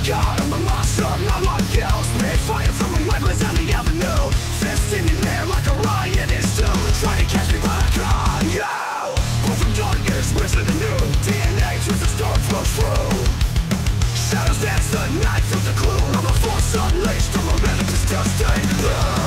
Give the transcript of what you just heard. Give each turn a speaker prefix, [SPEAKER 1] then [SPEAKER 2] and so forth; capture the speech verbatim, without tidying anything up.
[SPEAKER 1] god, I'm a monster, my life kills me. Fire from my weapons on the avenue. Fist in the air like a riot is soon. Try to catch me but I can't, yeah. Born from darkness, where's the new? D N A turns the storm flows through. Shadows dance the night through the gloom. I'm a force unleashed from a manifest destiny.